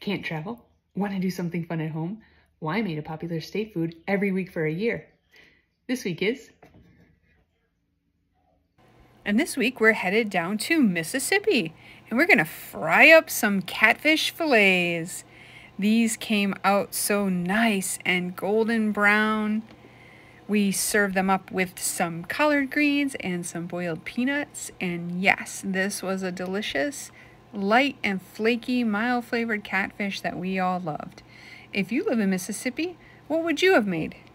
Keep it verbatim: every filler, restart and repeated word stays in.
Can't travel? Want to do something fun at home? Well, I made a popular state food every week for a year. This week is... And this week we're headed down to Mississippi, and we're going to fry up some catfish fillets. These came out so nice and golden brown. We served them up with some collard greens and some boiled peanuts. And yes, this was a delicious, light and flaky, mild flavored catfish that we all loved. If you live in Mississippi, what would you have made?